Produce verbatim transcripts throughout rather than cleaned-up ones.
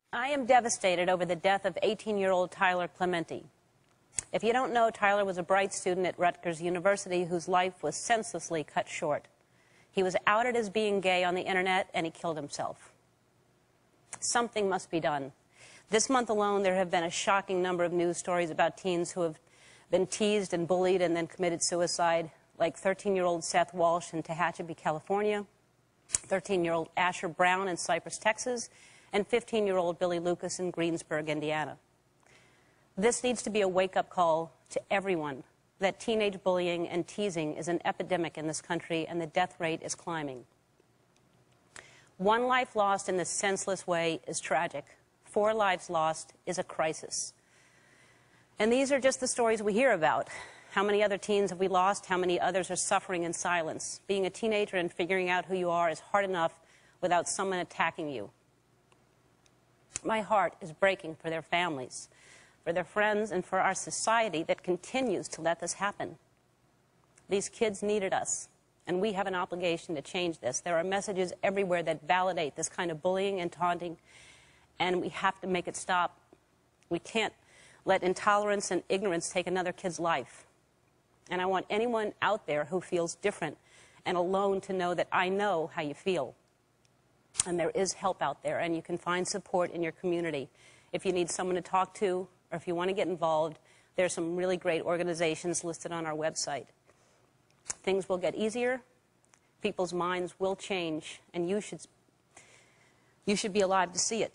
I am devastated over the death of eighteen-year-old Tyler Clementi. If you don't know, Tyler was a bright student at Rutgers University whose life was senselessly cut short. He was outed as being gay on the internet, and he killed himself. Something must be done. This month alone, there have been a shocking number of news stories about teens who have been teased and bullied and then committed suicide, like thirteen-year-old Seth Walsh in Tehachapi, California, thirteen-year-old Asher Brown in Cypress, Texas, and fifteen-year-old Billy Lucas in Greensburg, Indiana. This needs to be a wake-up call to everyone that teenage bullying and teasing is an epidemic in this country, and the death rate is climbing. One life lost in this senseless way is tragic. Four lives lost is a crisis. And these are just the stories we hear about. How many other teens have we lost? How many others are suffering in silence? Being a teenager and figuring out who you are is hard enough without someone attacking you. My heart is breaking for their families, for their friends, and for our society that continues to let this happen. These kids needed us, and we have an obligation to change this. There are messages everywhere that validate this kind of bullying and taunting, and we have to make it stop. We can't let intolerance and ignorance take another kid's life. And I want anyone out there who feels different and alone to know that I know how you feel. And there is help out there, and you can find support in your community. If you need someone to talk to, or if you want to get involved, there are some really great organizations listed on our website. Things will get easier, people's minds will change, and you should, you should be alive to see it.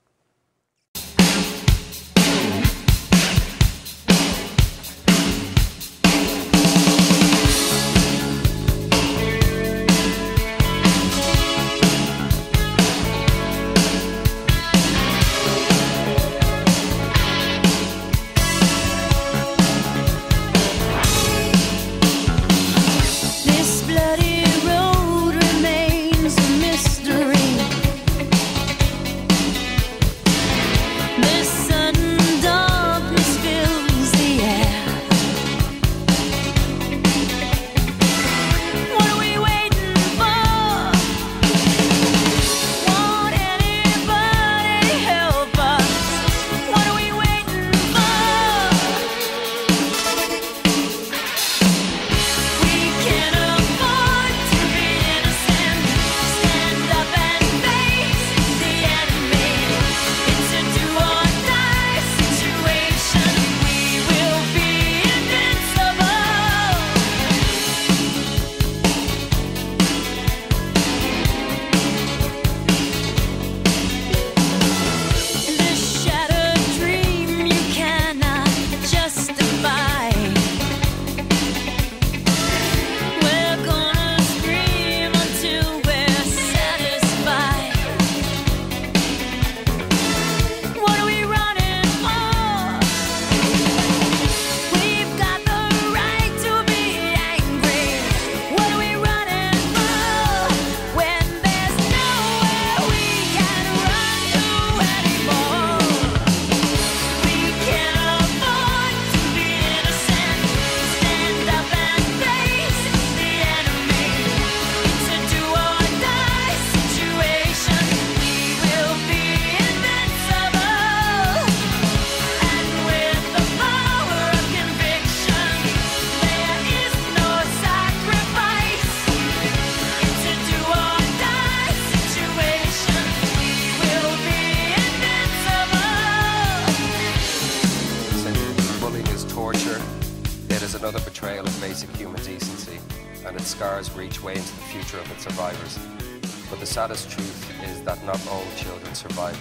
Another betrayal of basic human decency, and its scars reach way into the future of its survivors. But the saddest truth is that not all children survive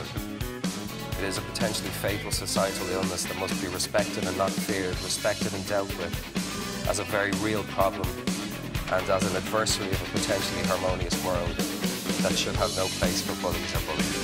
it. It is a potentially fatal societal illness that must be respected and not feared, respected and dealt with as a very real problem, and as an adversary of a potentially harmonious world that should have no place for bullies or bullies.